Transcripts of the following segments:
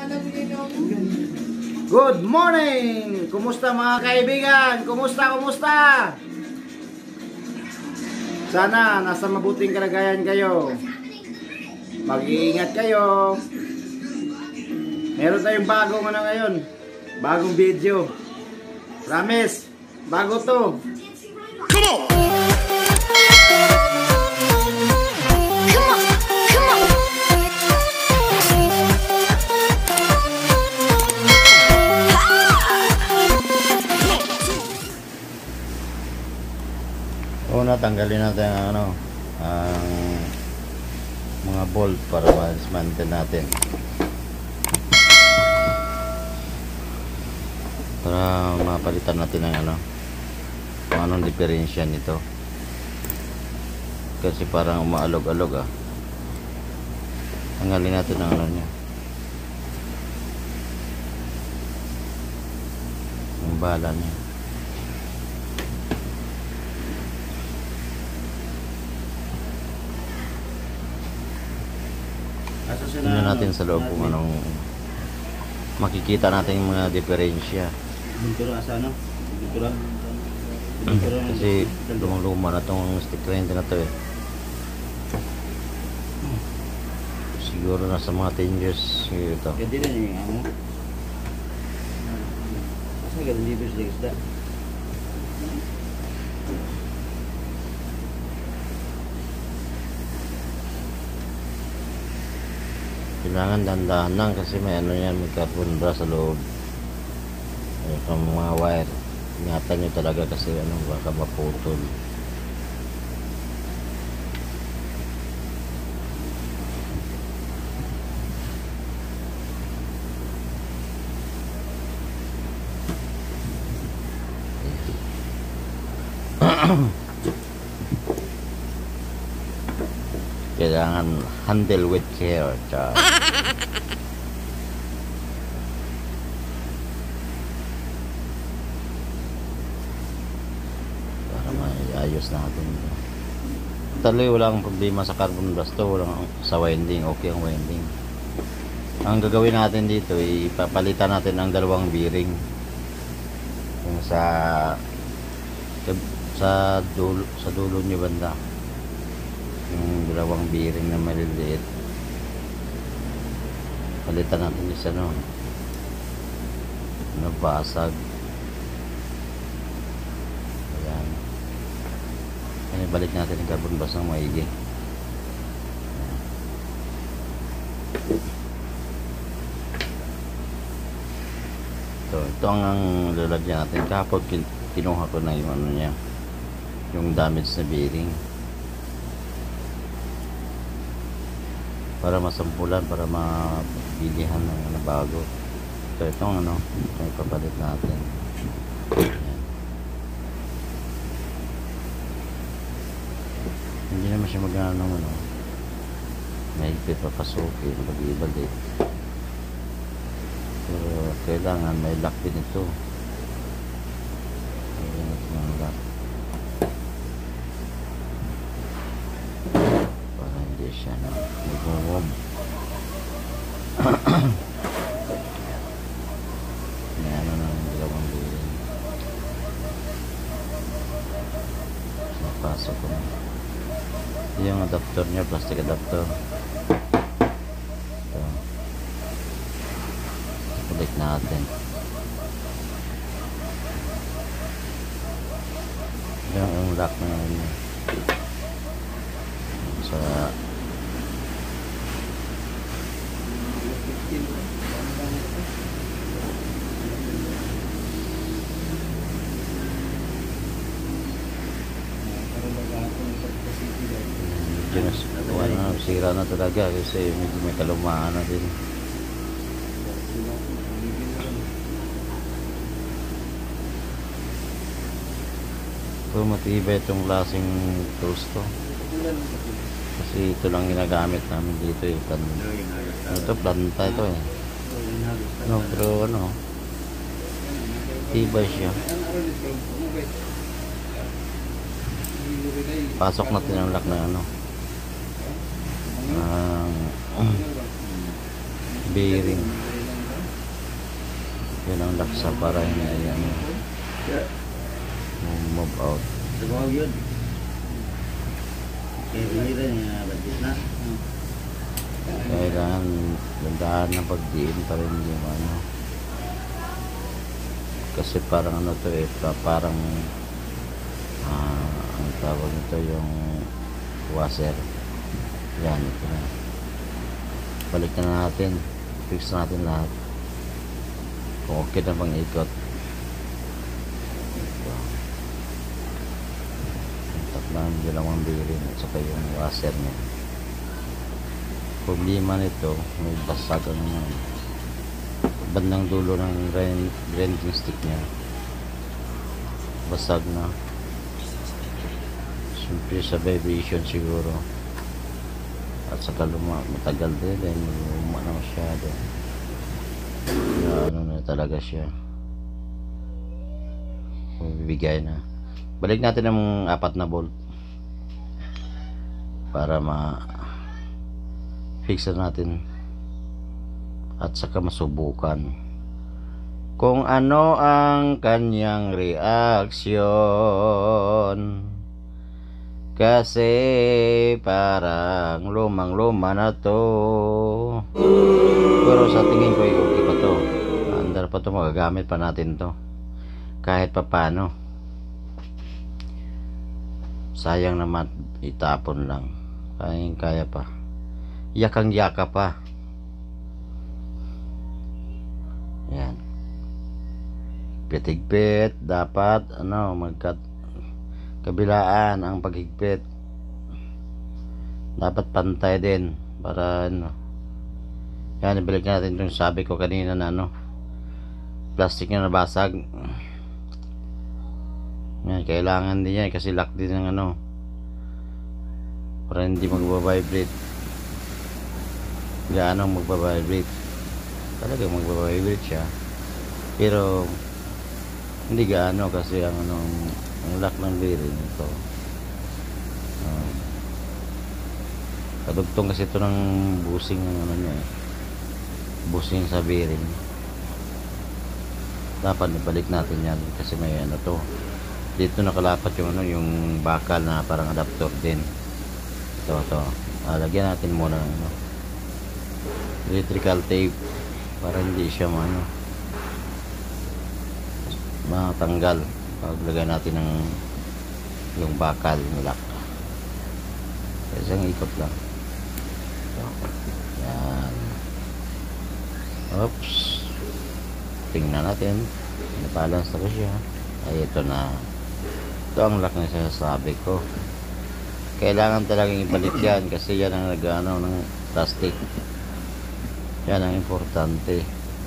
Good morning! Kumusta mga kaibigan? Kumusta? Sana nasa mabuting kalagayan kayo. Mag-iingat kayo. Meron tayong bagong ngayon. Bagong video. Promise, bago to. Come on! Una, tanggalin natin ang mga bolt para ma-dismantle natin. Para mapalitan natin ang kung anong diferensya nito. Kasi parang umaalog-alog Tanggalin natin ang niya. Ang bala niya. Tingnan natin sa loob kung anong makikita natin yung mga diferensya. Kasi lumang-luma na itong stick grind na ito Siguro nasa mga 10 years ito. Pwede rin yung Masa ganun dito sila isda? Kailangan dandahan lang kasi may yan, may carbon bra sa loob. Sa mga wire, ingatan nyo talaga kasi baka maputol. Kailangan handle with care, child. Para maayos natin. Taloy, wala akong problema sa carbon brush to. Walang sa winding, okay ang winding. Ang gagawin natin dito, ipapalitan natin ang dalawang bearing. Yung sa dulo nyo banda. Yung dalawang bearing na maliliit, palitan natin isa nabasag. Ayan, balik natin yung carbon brush ng maigi. Ito ang lalagyan natin. Kapag kinuha ko na yung niya, yung damage na bearing, para masampulan, para mabilihan ng bago. So itong itong ipapalit natin. Ayan. Hindi naman siya magano mahigpit papasukin, mag-ibalik. Pero kailangan may lock din ito. Ayan ito ng lock. Para hindi siya nag-move. Ayan ng dalawang bearing. Napasok ko na. Yung adapter niya, plastic adapter. Ito. Balik natin. Yung lock na yun. Sa sira na talaga kasi medyo may kalumaan na din. So matibay itong klaseng tools to kasi ito lang ginagamit namin dito ito planta ito pero tibay siya. Pasok natin ang lock na bearing. Yan ang laksa para hindi ano, move out. Trabaho yun. Kaya pinira niya, budget na. Kailangan landahan ng pagdiin pa rin yung ano. Kasi parang ano to eh, parang ang tawag nito yung washer. Yan, ito na. Balik na natin. Fix natin lahat. Kung okay na pang ikot. Tatlan dalawang bearing at saka yung washer niya. Problema nito, may basag ang bandang dulo ng grinding stick niya. Basag na. Siyempre sa vibration siguro. At saka matagal din dahil luma na masyado. Ano na talaga siya. Bibigay na. Balik natin ang 4 na bolt para fix natin at saka masubukan kung ano ang kanyang reaksyon. Kasi parang lumang-luma na to. Pero sa tingin ko okay pa to. Andar pa to, magagamit pa natin to. Kahit pa paano. Sayang naman itapon lang. Kaya pa. Yakang yaka pa. Yan. Pitigpit. Dapat kabilaan ang paghigpit. Dapat pantay din para ano. Yan, ibalik natin yung sabi ko kanina na plastic na nabasag. Yan, kailangan din yan kasi lock din ng para hindi magbabibrate. Gaano magbabibrate. Talagang magbabibrate siya. Pero hindi gaano kasi ang lock ng bearing ito. Kadugtong kasi ito ng busing ng niya eh. Busing sa bearing. Dapat ibalik natin yan kasi may to. Dito nakalapat yung yung bakal na parang adapter din. Ito. Lagyan natin muna ng electrical tape para hindi siya matanggal. Paglagay natin ng yung bakal ng lock. Isang ikot lang. Yan. Oops. Tingnan natin. Nabalance na ba siya? Ay, ito na. Ito ang lock na sinasabi ko. Kailangan talagang ibalik yan kasi yan ang nag-ano ng plastic. Yan ang importante.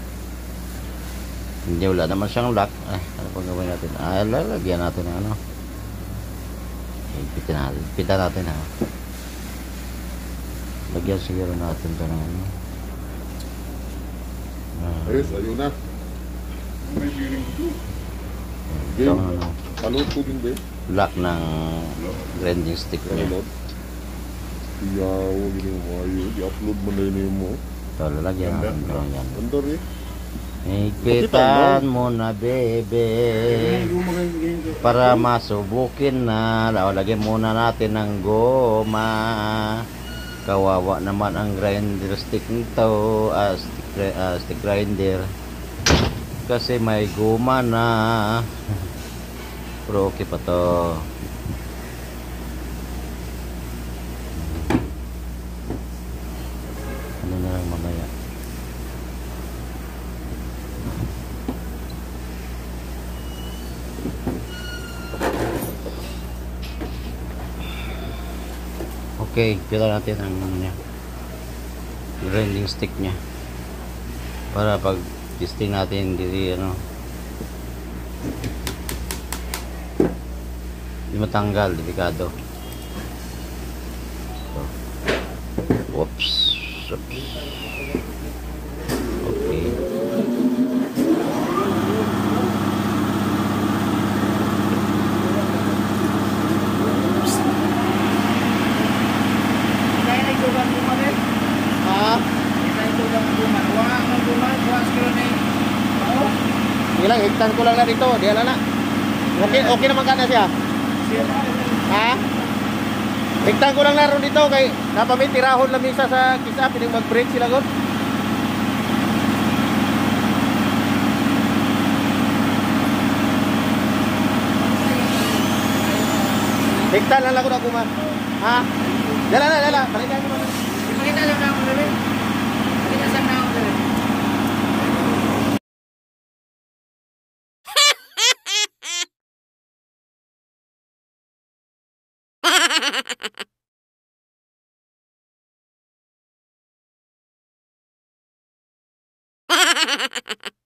Hindi, wala naman siyang lock. Ano pang gawin natin? Lalagyan natin ng Pitan natin ha. Lagyan siguro natin ito ng Ayos, ayun na. May feeling ko. ito Ano po din ba? lock ng grinding stick niya. Ano? Iyaw, ginawa yun. I-upload mo na yun mo. Ito, lalagyan natin ito yan. Andar eh. Higpitan mo na, bebe. Para masubukin na. Lagyan muna natin ng goma. Kawawa naman ang grinder stick nito. Stick grinder. Kasi may goma na. Pero okay pa to. Ano na lang mamaya. Okay, pila natin ang grinding stick niya para pag testing natin hindi hindi matanggal, delikado. So, oops. Okay. Ha? Ito lang buman. Wala ang buman. Wala ang lang, higtan ko lang na dito. Di ala na. Okay, okay naman ka na siya. Ha? Higtan ko lang na ron dito kay napamit tirahon lang misa sa kisa pining mag-break sila god. Higtan lang ako na kuma. Ha? Dala na, dala. Balikan ko na. Pakita lang ako dali. Pakita sa ako dali. Ha ha ha ha!